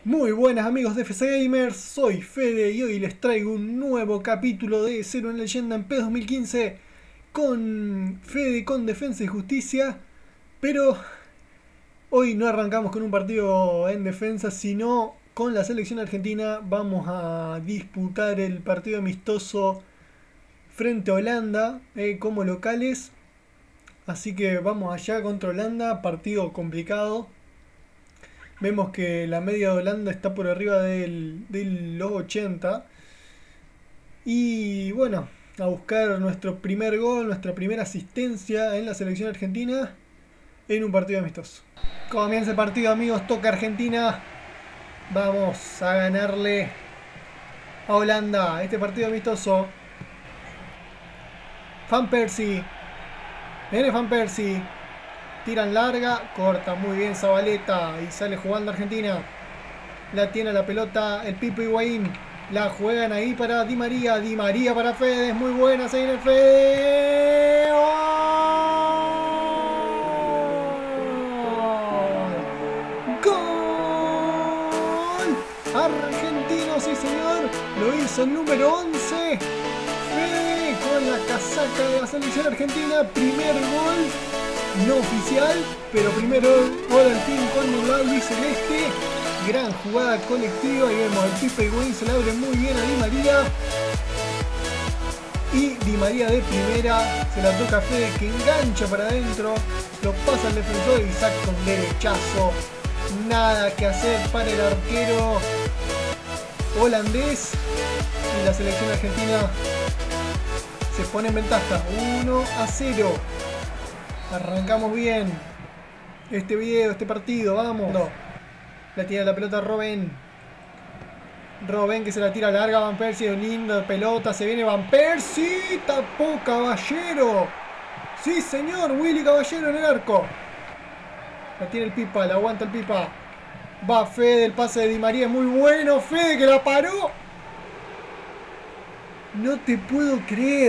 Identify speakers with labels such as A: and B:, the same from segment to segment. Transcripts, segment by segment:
A: Muy buenas amigos de FC Gamers, soy Fede y hoy les traigo un nuevo capítulo de Cero en Leyenda en PES 2015 con Fede con Defensa y Justicia, pero hoy no arrancamos con un partido en defensa, sino con la selección argentina. Vamos a disputar el partido amistoso frente a Holanda como locales, así que vamos allá contra Holanda, partido complicado. Vemos que la media de Holanda está por arriba de los 80. Y bueno, a buscar nuestro primer gol, nuestra primera asistencia en la selección argentina en un partido amistoso. Comienza el partido, amigos, toca Argentina. Vamos a ganarle a Holanda este partido amistoso. Van Persie. Viene Van Persie. Tiran larga, corta muy bien Zabaleta y sale jugando Argentina. La tiene la pelota el Pipo Higuaín. La juegan ahí para Di María. Di María para Fede, es muy buena, se viene Fede. ¡Gol! Argentino, sí señor. Lo hizo el número 11. Fede con la casaca de la selección argentina. Primer gol. No oficial, pero primero gol al fin con el lado y celeste. Gran jugada colectiva y vemos el Pipo Higuaín se le abre muy bien a Di María. Y Di María de primera se la toca a Fede que engancha para adentro. Lo pasa al defensor y saca un derechazo. Nada que hacer para el arquero holandés. Y la selección argentina se pone en ventaja 1-0. Arrancamos bien este video, este partido, vamos. No. La tira la pelota Robben. Robben que se la tira larga, Van Persie, linda pelota, se viene Van Persie, tapó Caballero. Sí señor, Willy Caballero en el arco. La tiene el Pipa, la aguanta el Pipa. Va Fede, el pase de Di María es muy bueno, Fede que la paró. No te puedo creer.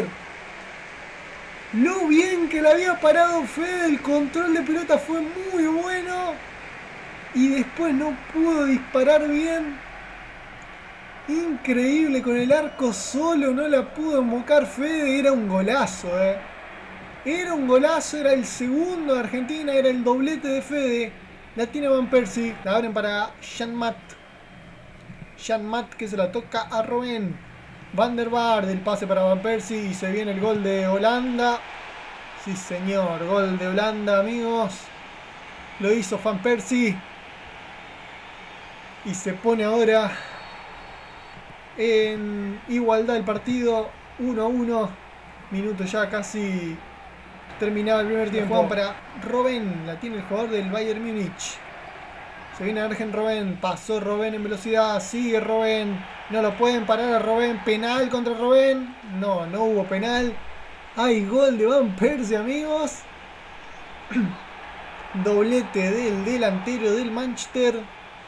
A: Lo bien que la había parado Fede, el control de pelota fue muy bueno. Y después no pudo disparar bien. Increíble, con el arco solo no la pudo embocar Fede. Era un golazo, Era un golazo, era el segundo de Argentina, era el doblete de Fede. La tiene Van Persie, la abren para Janmaat. Janmaat que se la toca a Robben. Van der Vaart, el pase para Van Persie y se viene el gol de Holanda. Sí señor, gol de Holanda, amigos. Lo hizo Van Persie. Y se pone ahora en igualdad el partido, 1-1. Minuto ya casi terminado el primer tiempo. Juan para Robben, la tiene el jugador del Bayern Múnich. Se viene Argen Robben, pasó Robben en velocidad, sigue Robben, no lo pueden parar a Robben, penal contra Robben, no hubo penal, hay gol de Van Persie, amigos, doblete del delantero del Manchester,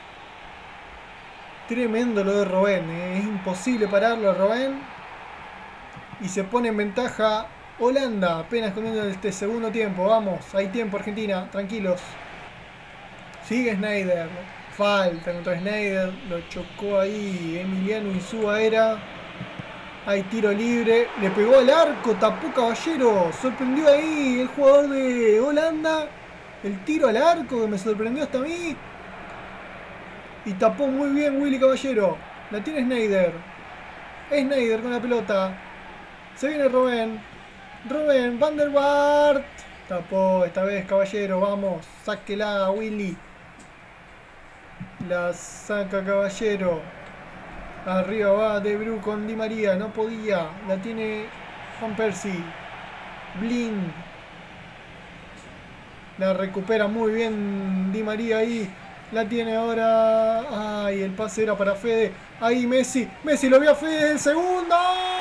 A: tremendo lo de Robben, es imposible pararlo a Robben, y se pone en ventaja Holanda, apenas comiendo este segundo tiempo, vamos, hay tiempo Argentina, tranquilos. Sigue Sneijder, falta contra Sneijder, lo chocó ahí Emiliano Insúa era. Hay tiro libre, le pegó al arco, tapó Caballero, sorprendió ahí el jugador de Holanda. El tiro al arco que me sorprendió hasta a mí. Y tapó muy bien Willy Caballero, la tiene Sneijder. Sneijder con la pelota, se viene Robben, Van der Vaart. Tapó esta vez Caballero, vamos, sáquela Willy. La saca Caballero. Arriba va De Bru con Di María. No podía. La tiene Van Persie. Blind. La recupera muy bien Di María ahí. La tiene ahora. Ay, el pase era para Fede. Ahí Messi. Messi lo vio a Fede. El segundo.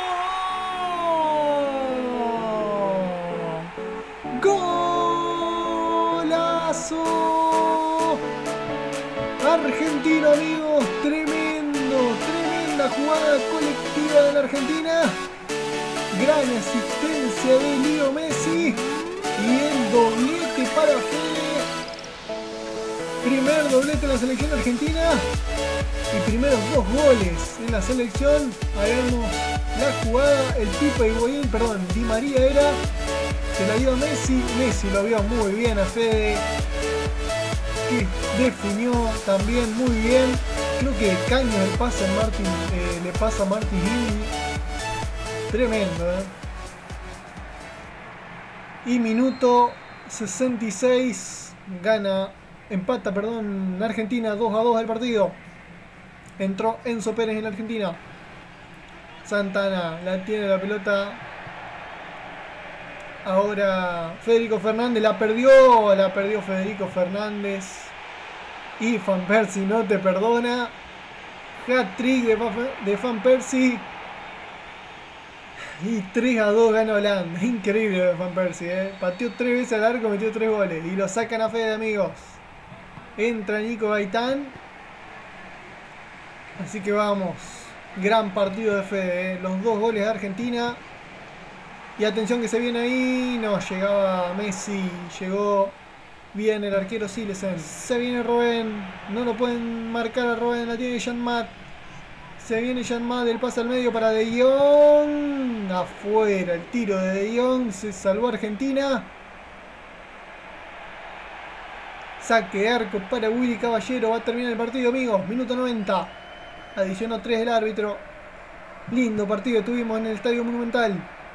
A: ¡Golazo! Argentino, amigos, tremenda jugada colectiva de la Argentina. Gran asistencia de Leo Messi y el doblete para Fede. Primer doblete en la selección argentina y primeros 2 goles en la selección. Ahí vemos la jugada, el Pipa Higuaín, perdón, Di María era, se la dio a Messi, Messi lo vio muy bien a Fede, que definió también muy bien. Creo que caño el pase a Martin, le pasa a Martin Indi, tremendo, Y minuto 66 empata Argentina 2-2 el partido. Entró Enzo Pérez en la Argentina. Santana la tiene la pelota. Ahora Federico Fernández la perdió Federico Fernández. Y Van Persie no te perdona. Hat-trick de Van Persie. Y 3-2 gana Holanda. Increíble Van Persie, Pateó 3 veces al arco, metió 3 goles. Y lo sacan a Fede, amigos. Entra Nico Gaitán. Así que vamos. Gran partido de Fede, Los 2 goles de Argentina. Y atención que se viene ahí. No, llegaba Messi. Llegó bien el arquero Silesen. Se viene Robben. No lo pueden marcar a Robben. La tiene Janmat. Se viene Janmat. El pase al medio para De Jong. Afuera el tiro de Jong. Se salvó Argentina. Saque de arco para Willy Caballero. Va a terminar el partido, amigos. Minuto 90. Adicionó 3 el árbitro. Lindo partido tuvimos en el Estadio Monumental.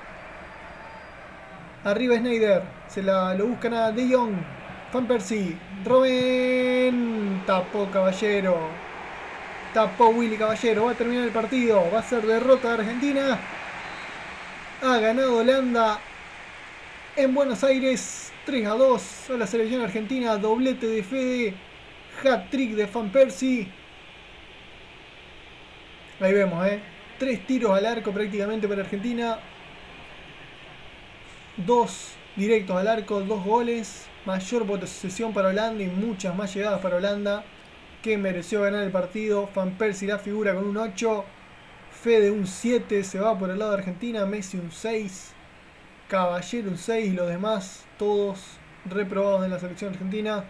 A: Arriba Sneijder. Lo buscan a De Jong. Van Persie. Robben. Tapó Caballero. Tapó Willy Caballero. Va a terminar el partido. Va a ser derrota de Argentina. Ha ganado Holanda en Buenos Aires. 3-2 a la selección argentina. Doblete de Fede. Hat-trick de Van Persie. Ahí vemos, 3 tiros al arco prácticamente para Argentina. 2 directos al arco, 2 goles. Mayor posesión para Holanda y muchas más llegadas para Holanda, que mereció ganar el partido. Van Persie la figura con un 8. Fede un 7, se va por el lado de Argentina. Messi un 6. Caballero un 6 y los demás todos reprobados en la selección argentina.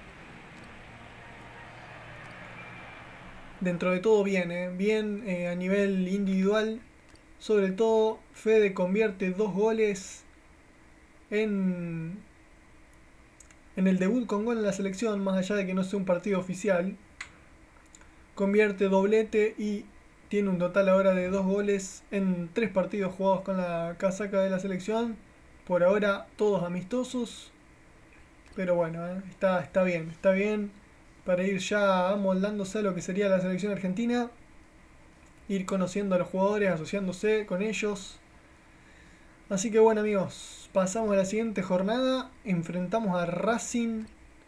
A: Dentro de todo bien, bien a nivel individual. Sobre todo Fede convierte 2 goles en el debut con gol en la selección, más allá de que no sea un partido oficial. Convierte doblete y tiene un total ahora de 2 goles en 3 partidos jugados con la casaca de la selección. Por ahora todos amistosos. Pero bueno, está bien. Para ir ya amoldándose a lo que sería la selección argentina. Ir conociendo a los jugadores, asociándose con ellos. Así que bueno, amigos, pasamos a la siguiente jornada. Enfrentamos a Racing,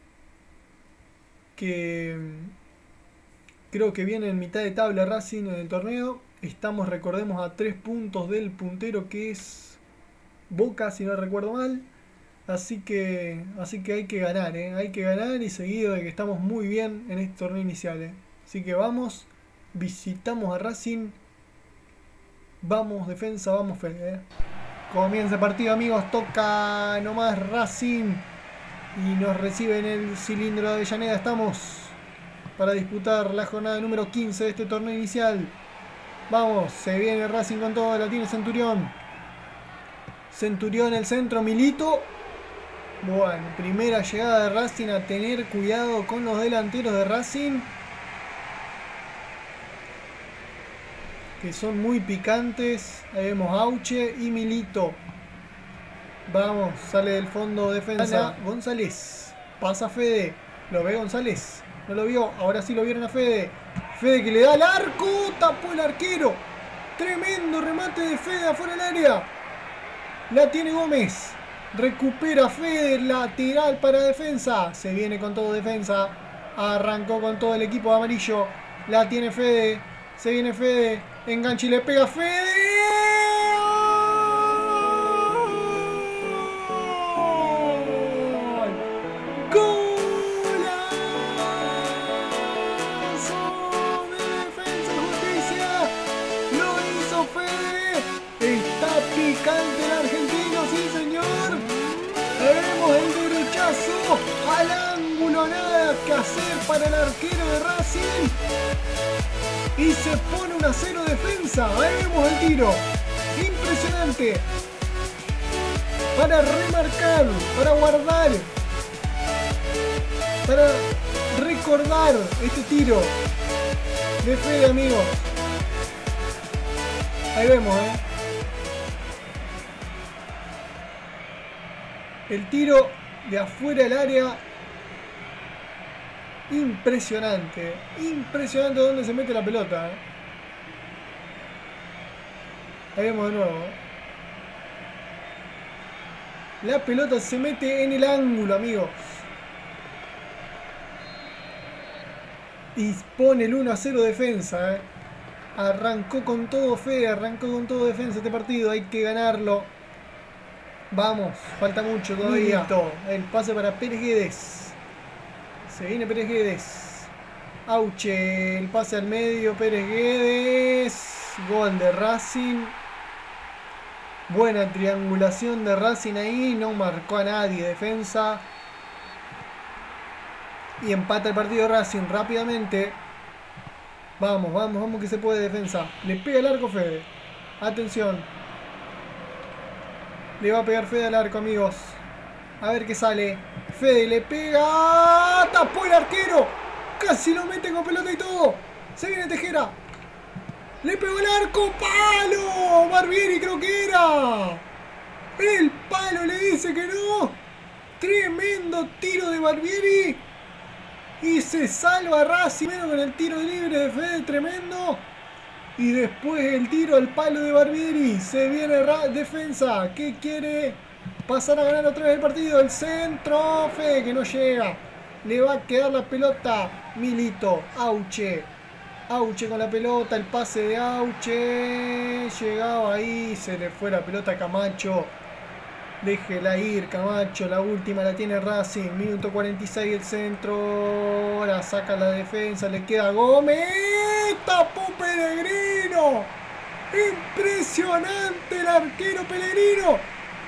A: que creo que viene en mitad de tabla Racing en el torneo. Estamos, recordemos, a 3 puntos del puntero, que es Boca, si no recuerdo mal. Así que hay que ganar, hay que ganar, y seguido de que estamos muy bien en este torneo inicial. Así que vamos, visitamos a Racing. Vamos defensa, vamos Fede. Comienza el partido, amigos, toca nomás Racing y nos recibe en el cilindro de Avellaneda. Estamos para disputar la jornada número 15 de este torneo inicial. Vamos, se viene Racing con todo, la tiene Centurión. Centurión en el centro, Milito. Bueno, primera llegada de Racing, a tener cuidado con los delanteros de Racing, que son muy picantes. Ahí vemos Auche y Milito. Vamos, sale del fondo defensa González. Pasa Fede. Lo ve González. No lo vio. Ahora sí lo vieron a Fede. Fede que le da al arco. Tapó el arquero. Tremendo remate de Fede afuera del área. La tiene Gómez. Recupera Fede. Lateral para defensa. Se viene con todo defensa. Arrancó con todo el equipo amarillo. La tiene Fede. Se viene Fede. Enganche y le pega Fede. Picante el argentino, sí señor. Vemos el derechazo al ángulo ángulo, nada que hacer para el arquero de Racing. Y se pone 1-0 defensa. Ahí vemos el tiro. Impresionante. Para remarcar, para guardar, para recordar este tiro de Fede, amigos. Ahí vemos, el tiro de afuera del área. Impresionante. Impresionante dónde se mete la pelota. Ahí vemos de nuevo. La pelota se mete en el ángulo, amigos. Y pone el 1-0 defensa. Arrancó con todo Fede, arrancó con todo defensa este partido. Hay que ganarlo. Vamos, falta mucho todavía. Listo. El pase para Pérez Guedes. Se viene Pérez Guedes. Auche, el pase al medio. Pérez Guedes. Gol de Racing. Buena triangulación de Racing ahí. No marcó a nadie defensa. Y empata el partido Racing rápidamente. Vamos, vamos, vamos que se puede defensa. Le pega el arco Fede. Atención. Le va a pegar Fede al arco, amigos. A ver qué sale. Fede le pega. Tapó el arquero. Casi lo mete con pelota y todo. Se viene Tejera. Le pegó el arco. ¡Palo! Barbieri creo que era. El palo le dice que no. Tremendo tiro de Barbieri. Y se salva Racing con el tiro libre de Fede. Tremendo. Y después el tiro al palo de Barbieri. Se viene defensa. ¿Qué quiere? Pasar a ganar otra vez el partido. El centro. Fede que no llega. Le va a quedar la pelota. Milito. Auche. Auche con la pelota. El pase de Auche. Llegaba ahí. Se le fue la pelota a Camacho. Déjela ir, Camacho. La última la tiene Racing. Minuto 46 el centro. La saca la defensa. Le queda Gómez. Tapó Pellegrino. Impresionante el arquero Pellegrino.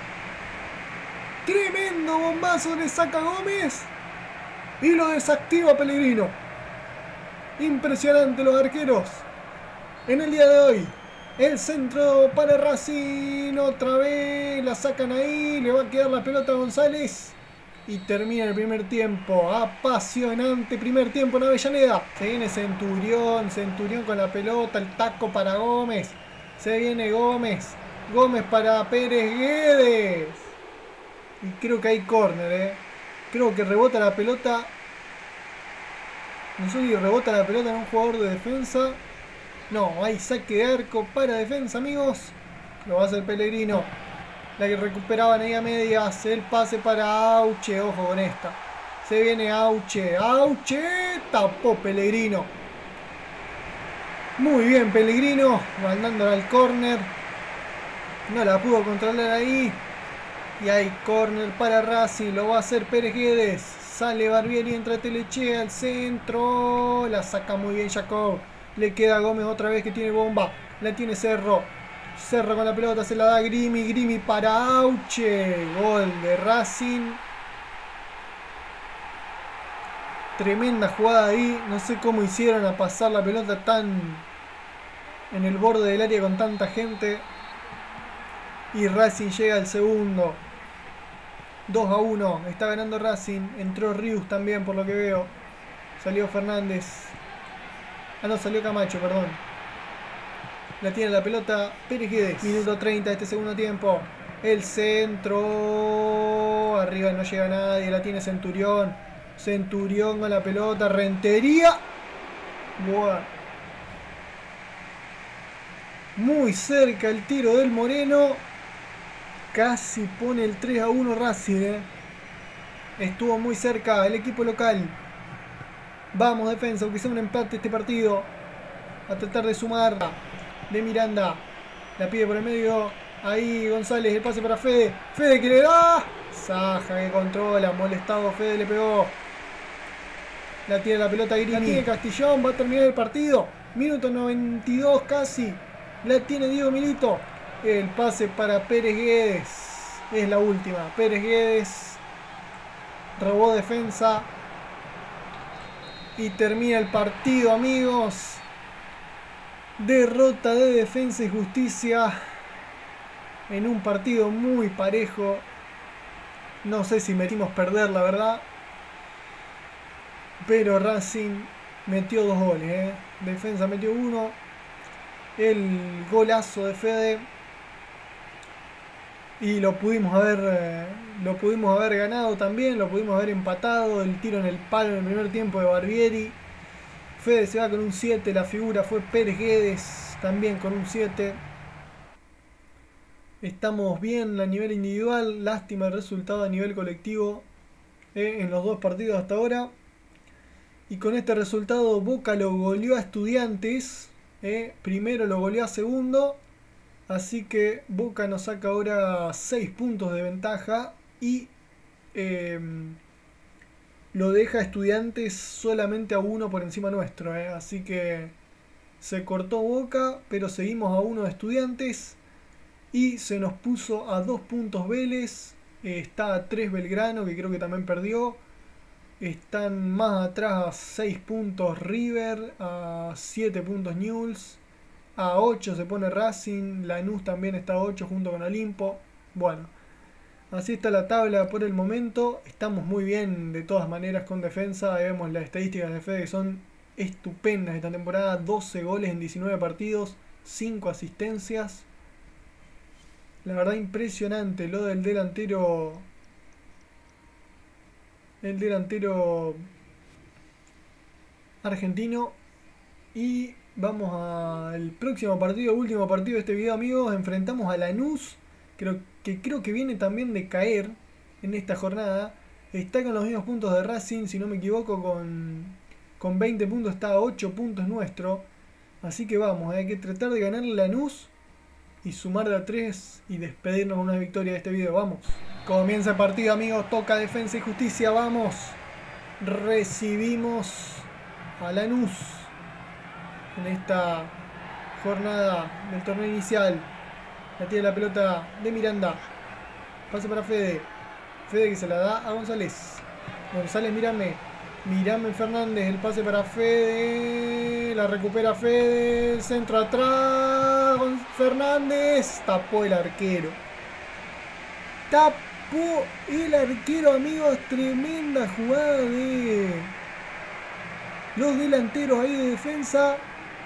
A: Tremendo bombazo le saca Gómez. Y lo desactiva Pellegrino. Impresionante los arqueros. En el día de hoy. El centro para Racing. Otra vez la sacan ahí. Le va a quedar la pelota a González. Y termina el primer tiempo. Apasionante primer tiempo en Avellaneda. Se viene Centurión. Centurión con la pelota. El taco para Gómez. Se viene Gómez. Gómez para Pérez Guedes. Y creo que hay córner, Creo que rebota la pelota. No sé si rebota la pelota en un jugador de defensa. No, hay saque de arco para defensa, amigos. Lo va a hacer Pellegrino. La que recuperaban ahí a medias. El pase para Auche. Ojo con esta. Se viene Auche. Auche. Tapó Pellegrino. Muy bien Pellegrino. Mandándola al córner. No la pudo controlar ahí. Y hay córner para Racing. Lo va a hacer Pérez Guedes. Sale Barbieri. Entra Telechea al centro. La saca muy bien Jacob. Le queda Gómez otra vez que tiene bomba. La tiene Cerro. Cerro con la pelota. Se la da Grimi. Grimi para Auche. Gol de Racing. Tremenda jugada ahí. No sé cómo hicieron a pasar la pelota tan en el borde del área con tanta gente. Y Racing llega al segundo. 2-1. Está ganando Racing. Entró Rius también por lo que veo. Salió Fernández. Ah, no, salió Camacho, perdón. La tiene la pelota Pérez Guedes. Minuto 30 de este segundo tiempo. El centro. Arriba no llega nadie. La tiene Centurión. Centurión con la pelota. Rentería. Buah. Muy cerca el tiro del Moreno. Casi pone el 3-1 Racing. Estuvo muy cerca el equipo local. Vamos defensa, aunque sea un empate este partido. A tratar de sumar. De Miranda. La pide por el medio. Ahí González, el pase para Fede. Fede que le da. Saja que controla. Molestado Fede, le pegó. La tiene la pelota Grimi. La tiene Castillón, va a terminar el partido. Minuto 92 casi. La tiene Diego Milito. El pase para Pérez Guedes. Es la última. Pérez Guedes. Robó defensa. Y termina el partido, amigos. Derrota de Defensa y Justicia en un partido muy parejo. No sé si metimos perder, la verdad. Pero Racing metió 2 goles. Defensa metió 1. El golazo de Fede. Y lo pudimos haber ganado también. Lo pudimos haber empatado. El tiro en el palo en el primer tiempo de Barbieri. Fede se va con un 7. La figura fue Pérez Guedes también con un 7. Estamos bien a nivel individual. Lástima el resultado a nivel colectivo en los 2 partidos hasta ahora. Y con este resultado Boca lo goleó a Estudiantes. Primero lo goleó a Segundo. Así que Boca nos saca ahora 6 puntos de ventaja. Y lo deja a Estudiantes solamente a 1 por encima nuestro. Así que se cortó Boca, pero seguimos a 1 de Estudiantes. Y se nos puso a 2 puntos Vélez. Está a 3 Belgrano, que creo que también perdió. Están más atrás a 6 puntos River, a 7 puntos Newell's, a 8 se pone Racing, Lanús también está a 8 junto con Olimpo. Bueno, así está la tabla por el momento. Estamos muy bien de todas maneras con defensa. Vemos las estadísticas de Fede que son estupendas esta temporada. 12 goles en 19 partidos, 5 asistencias. La verdad impresionante lo del delantero. El delantero argentino. Y vamos al próximo partido, último partido de este video, amigos. Enfrentamos a Lanús, creo que viene también de caer en esta jornada. Está con los mismos puntos de Racing, si no me equivoco, con 20 puntos, está a 8 puntos nuestro. Así que vamos, hay que tratar de ganarle a Lanús y sumar de a 3 y despedirnos con una victoria de este video. Vamos. Comienza el partido, amigos. Toca Defensa y Justicia. Vamos. Recibimos a Lanús en esta jornada del torneo inicial. La tiene la pelota de Miranda. Pase para Fede. Fede que se la da a González. González, mírame. Mirame Fernández. El pase para Fede. La recupera Fede. Centro atrás. Fernández. Tapó el arquero. Tapó el arquero, amigos. Tremenda jugada de los delanteros ahí de defensa.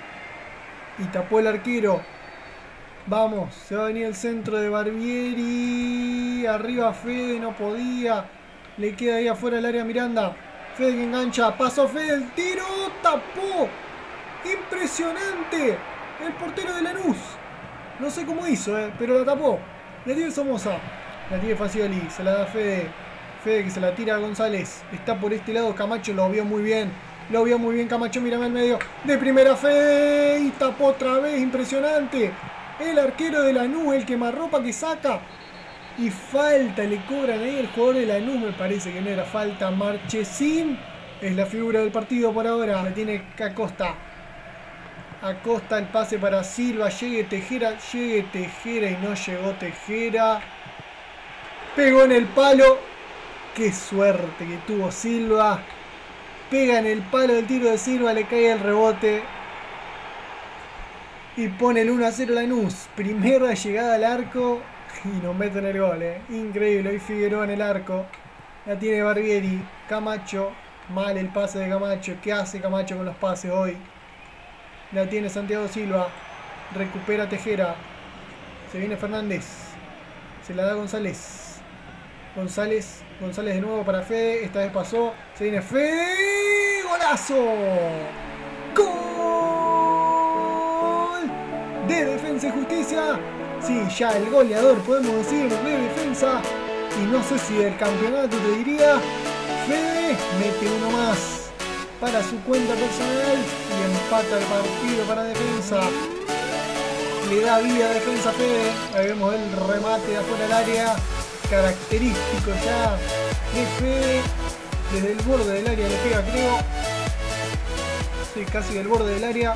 A: Y tapó el arquero. Vamos, se va a venir el centro de Barbieri. Arriba Fede, no podía. Le queda ahí afuera el área Miranda. Fede que engancha. Pasó Fede, el tiro. Tapó. Impresionante. El portero de Lanús. No sé cómo hizo, pero la tapó. La tiene Somoza. La tiene Facioli. Se la da Fede. Fede que se la tira a González. Está por este lado. Camacho lo vio muy bien. Lo vio muy bien Camacho. Mírame al medio. De primera Fede. Y tapó otra vez. Impresionante. El arquero de Lanús. El quemarropa que saca. Y falta. Le cobran ahí el jugador de Lanús. Me parece que no era falta. Marchesín es la figura del partido por ahora. La tiene Acosta. Acosta, el pase para Silva. Llegue Tejera y no llegó Tejera. Pegó en el palo. Qué suerte que tuvo Silva. Pega en el palo del tiro de Silva. Le cae el rebote. Y pone el 1-0 Lanús. Primera llegada al arco. Y nos meten el gol. Increíble. Hoy Figueroa en el arco. La tiene Barbieri. Camacho. Mal el pase de Camacho. ¿Qué hace Camacho con los pases hoy? La tiene Santiago Silva. Recupera Tejera. Se viene Fernández. Se la da González. González de nuevo para Fede. Esta vez pasó. Se viene Fede. ¡Golazo! ¡Gol! De Defensa y Justicia. Sí, ya el goleador, podemos decir, de Defensa. Y no sé si del campeonato te diría. Fede mete uno más para su cuenta personal y empata el partido para Defensa. Le da vida a Defensa Fede. Ahí vemos el remate de afuera del área. Característico ya de Fede. Desde el borde del área le pega, creo. Sí, casi del borde del área.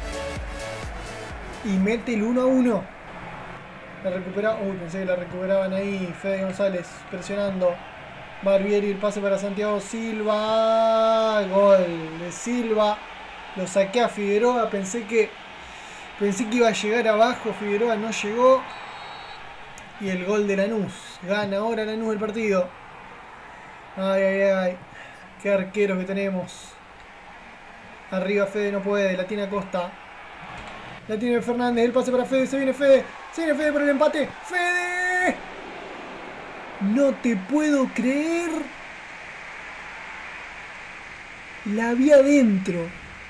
A: Y mete el 1-1. La recupera. Uy, pensé que la recuperaban ahí. Fede González presionando. Barbieri, el pase para Santiago Silva. Gol de Silva. Lo saqué a Figueroa. Pensé que iba a llegar abajo. Figueroa no llegó. Y el gol de Lanús. Gana ahora Lanús el partido. Ay, ay, ay. Qué arqueros que tenemos. Arriba Fede no puede. La tiene Acosta. La tiene Fernández. El pase para Fede. Se viene Fede. Se viene Fede por el empate. ¡Fede! No te puedo creer. La vi adentro.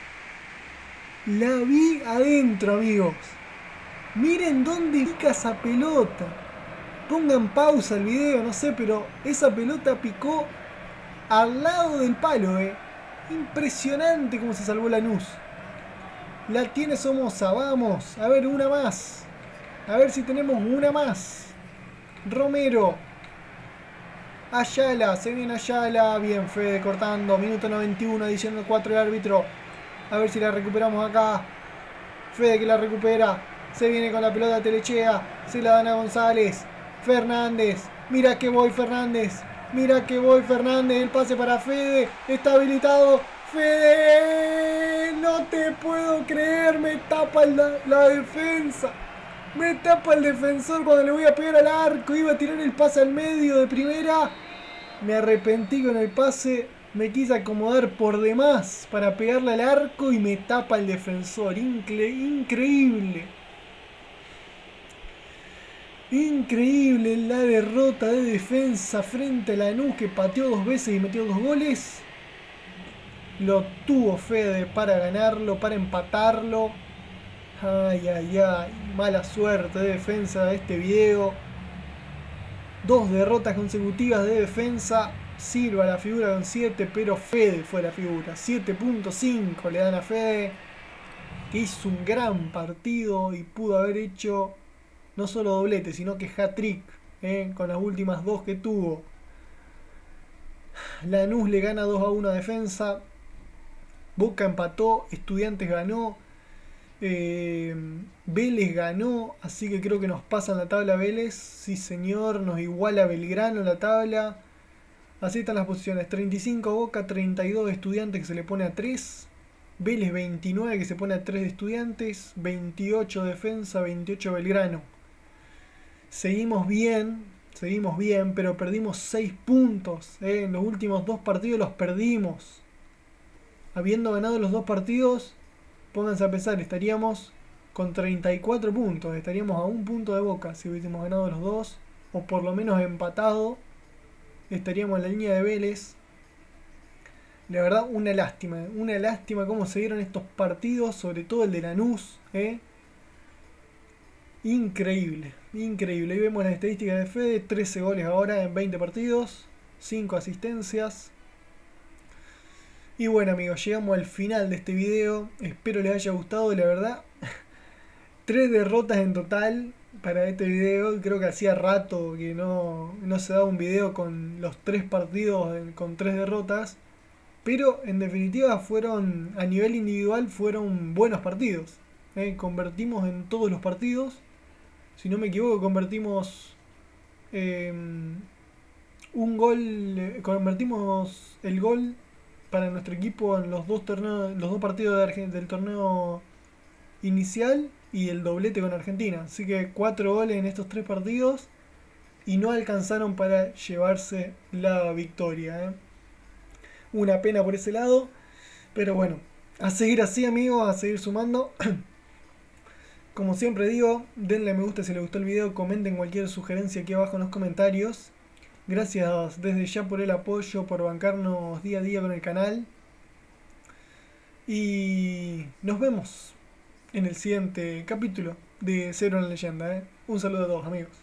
A: La vi adentro, amigos. Miren dónde pica esa pelota. Pongan pausa el video, no sé, pero esa pelota picó al lado del palo, Impresionante cómo se salvó Lanús. La tiene Somoza, vamos. A ver, una más. A ver si tenemos una más. Romero. Ayala, se viene Ayala. Bien, Fede cortando. Minuto 91, diciendo 4 el árbitro. A ver si la recuperamos acá. Fede que la recupera. Se viene con la pelota Telechea. Se la dan a González. Fernández. Mira que voy Fernández. Mira que voy Fernández. El pase para Fede. Está habilitado. Fede. No te puedo creer. Me tapa la defensa. Me tapa el defensor cuando le voy a pegar al arco. Iba a tirar el pase al medio de primera. Me arrepentí con el pase. Me quise acomodar por demás para pegarle al arco y me tapa el defensor. Increíble. Increíble la derrota de Defensa frente a Lanús, que pateó 2 veces y metió 2 goles. Lo tuvo Fede para ganarlo, para empatarlo. Ay, ay, ay. Mala suerte de Defensa de este video. 2 derrotas consecutivas de Defensa. Silva la figura con 7, pero Fede fue la figura. 7.5 le dan a Fede, que hizo un gran partido y pudo haber hecho no solo doblete, sino que hat-trick, con las últimas 2 que tuvo. Lanús le gana 2-1 a Defensa. Boca empató, Estudiantes ganó, Vélez ganó, así que creo que nos pasan la tabla Vélez. Sí señor, nos iguala Belgrano en la tabla. Así están las posiciones: 35 Boca, 32 de Estudiantes, que se le pone a 3. Vélez 29, que se pone a 3 de Estudiantes. 28 Defensa, 28 Belgrano. Seguimos bien, pero perdimos 6 puntos. En los últimos 2 partidos los perdimos. Habiendo ganado los 2 partidos, pónganse a pensar, estaríamos con 34 puntos. Estaríamos a 1 punto de Boca si hubiésemos ganado los 2, o por lo menos empatado. Estaríamos en la línea de Vélez. La verdad, una lástima cómo se dieron estos partidos, sobre todo el de Lanús, Increíble. Ahí vemos las estadísticas de Fede: 13 goles ahora en 20 partidos, 5 asistencias. Y bueno, amigos, llegamos al final de este video. Espero les haya gustado, la verdad. 3 derrotas en total para este video. Creo que hacía rato que no se daba un video con los 3 partidos con 3 derrotas. Pero en definitiva fueron, a nivel individual, fueron buenos partidos. Convertimos en todos los partidos. Si no me equivoco, convertimos un gol. Convertimos el gol para nuestro equipo en los 2 partidos del torneo inicial y el doblete con Argentina. Así que 4 goles en estos 3 partidos y no alcanzaron para llevarse la victoria. Una pena por ese lado, pero bueno, a seguir así, amigos, a seguir sumando. Como siempre digo, denle me gusta si les gustó el video, comenten cualquier sugerencia aquí abajo en los comentarios. Gracias desde ya por el apoyo, por bancarnos día a día con el canal. Y nos vemos en el siguiente capítulo de Cero en la Leyenda. Un saludo a todos, amigos.